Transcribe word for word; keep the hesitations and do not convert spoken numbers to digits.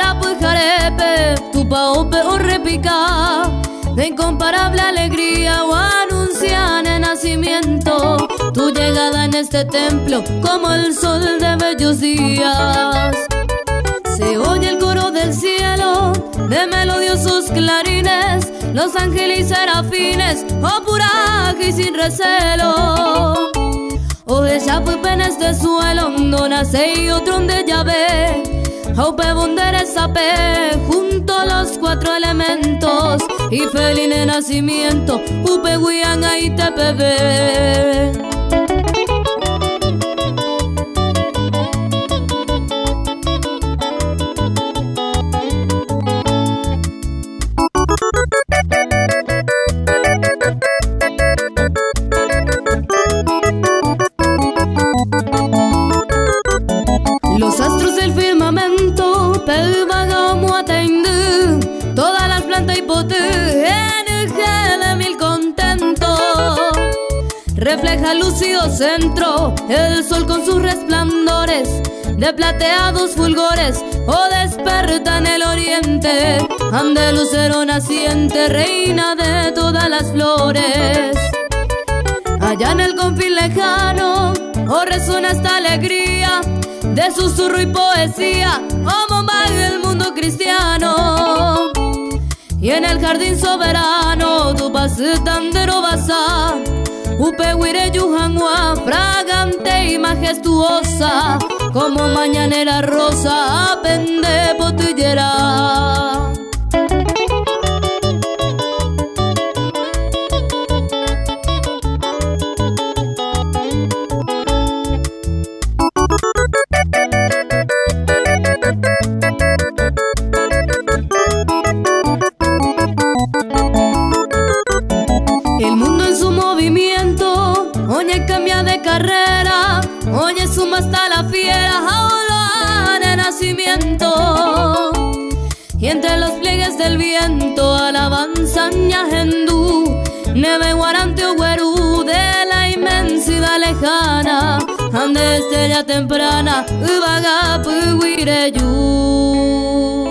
para pujarepe, tu paope o repica, de incomparable alegría o anuncian el nacimiento, tu llegada en este templo como el sol de bellos días. Se oye el coro del cielo de melodiosos clarines, los ángeles y serafines, oh puraje y sin recelo. O de chapupe en este suelo, no nace y otro donde ya ve, aupe bondere sape, junto a los cuatro elementos, y feliz de nacimiento, upe guianga y tepebe. Los astros del firmamento pelvagamo atende, todas las plantas y pote energía de mil contentos. Refleja el lúcido centro el sol con sus resplandores de plateados fulgores, o desperta en el oriente ande lucero naciente, reina de todas las flores. Allá en el confín lejano, oh resuena esta alegría de susurro y poesía, oh bomba del mundo cristiano. Y en el jardín soberano, tu pasitandero basa, upe huire yujanua, fragante y majestuosa, como mañanera rosa, apende potillera. El mundo en su movimiento, oye cambia de carrera, oye suma hasta la fiera, jaula de nacimiento. Y entre los pliegues del viento alabanzan yahendú, neve guarante o güerú de la inmensidad lejana, ande estrella temprana, ubaga puguireyu.